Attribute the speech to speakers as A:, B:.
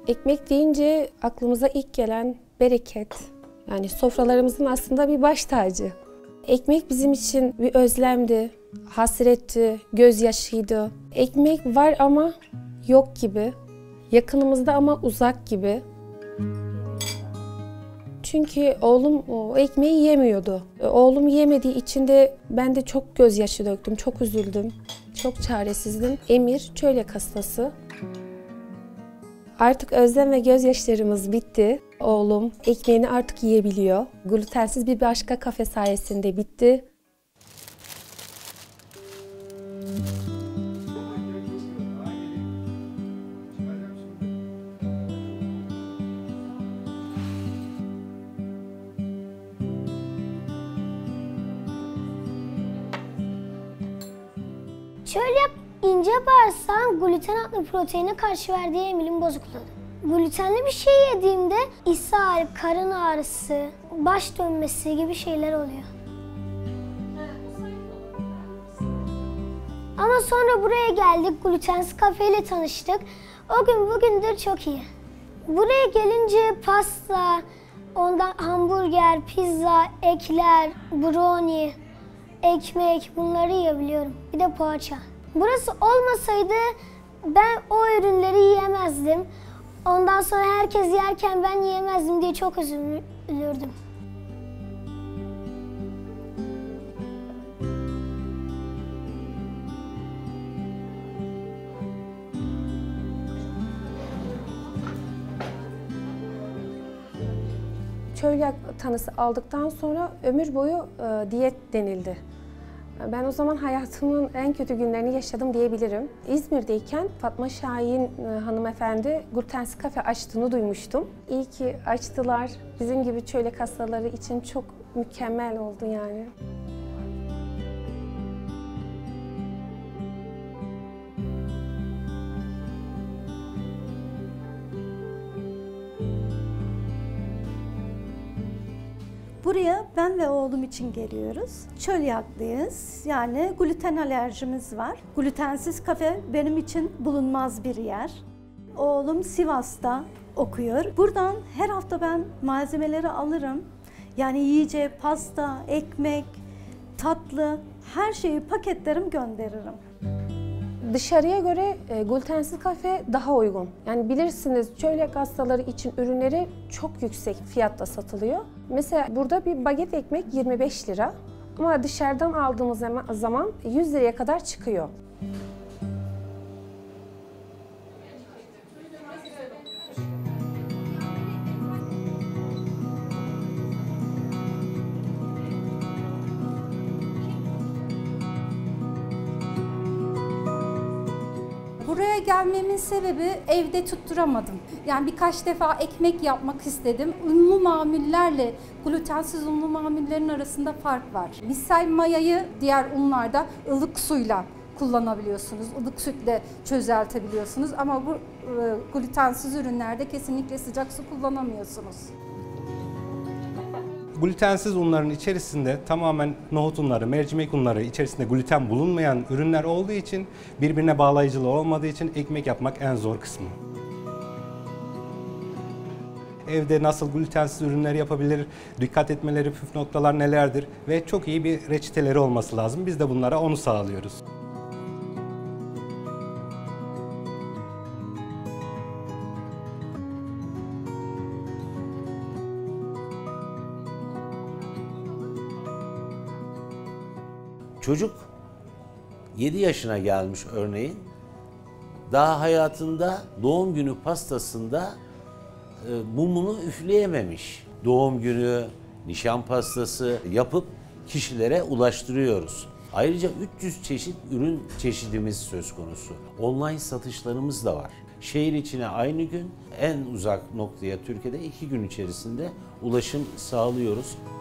A: Ekmek deyince aklımıza ilk gelen bereket. Yani sofralarımızın aslında bir baş tacı. Ekmek bizim için bir özlemdi, hasretti, gözyaşıydı. Ekmek var ama yok gibi. Yakınımızda ama uzak gibi. Çünkü oğlum o ekmeği yemiyordu. Oğlum yemediği için de ben de çok gözyaşı döktüm, çok üzüldüm. Çok çaresizdim. Emir çölyak hastası. Artık özlem ve gözyaşlarımız bitti. Oğlum ekmeğini artık yiyebiliyor. Glutensiz bir başka kafe sayesinde bitti.
B: Çölyak ince bağırsağın gluten adlı proteine karşı verdiği emilim bozukluğu. Glutenli bir şey yediğimde ishal, karın ağrısı, baş dönmesi gibi şeyler oluyor. Ama sonra buraya geldik, glutensiz kafeyle tanıştık. O gün bugündür çok iyi. Buraya gelince pasta, ondan hamburger, pizza, ekler, brownie, ekmek bunları yiyebiliyorum. Bir de poğaça. Burası olmasaydı ben o ürünleri yiyemezdim. Ondan sonra herkes yerken ben yiyemezdim diye çok üzülürdüm.
A: Çölyak tanısı aldıktan sonra ömür boyu diyet denildi. Ben o zaman hayatımın en kötü günlerini yaşadım diyebilirim. İzmir'deyken Fatma Şahin hanımefendi glutensiz kafe açtığını duymuştum. İyi ki açtılar. Bizim gibi çölyak hastaları için çok mükemmel oldu yani.
C: Buraya ben ve oğlum için geliyoruz. Çölyaklıyız, yani gluten alerjimiz var. Glutensiz kafe benim için bulunmaz bir yer. Oğlum Sivas'ta okuyor. Buradan her hafta ben malzemeleri alırım. Yani yiyecek, pasta, ekmek, tatlı, her şeyi paketlerim, gönderirim.
A: Dışarıya göre glutensiz kafe daha uygun. Yani bilirsiniz çölyak hastaları için ürünleri çok yüksek fiyatta satılıyor. Mesela burada bir baget ekmek 25 lira ama dışarıdan aldığımız zaman 100 liraya kadar çıkıyor.
D: Buraya gelmemin sebebi evde tutturamadım. Yani birkaç defa ekmek yapmak istedim. Unlu mamullerle glutensiz unlu mamullerin arasında fark var. Misal mayayı diğer unlarda ılık suyla kullanabiliyorsunuz. Ilık sütle çözeltebiliyorsunuz ama bu glutensiz ürünlerde kesinlikle sıcak su kullanamıyorsunuz.
E: Glutensiz unların içerisinde tamamen nohut unları, mercimek unları içerisinde gluten bulunmayan ürünler olduğu için, birbirine bağlayıcılığı olmadığı için ekmek yapmak en zor kısmı. Evde nasıl glutensiz ürünler yapabilir, dikkat etmeleri, püf noktalar nelerdir ve çok iyi bir reçeteleri olması lazım. Biz de bunlara onu sağlıyoruz.
F: Çocuk 7 yaşına gelmiş örneğin, daha hayatında doğum günü pastasında mumunu üfleyememiş. Doğum günü, nişan pastası yapıp kişilere ulaştırıyoruz. Ayrıca 300 çeşit ürün çeşidimiz söz konusu. Online satışlarımız da var. Şehir içine aynı gün, en uzak noktaya Türkiye'de 2 gün içerisinde ulaşım sağlıyoruz.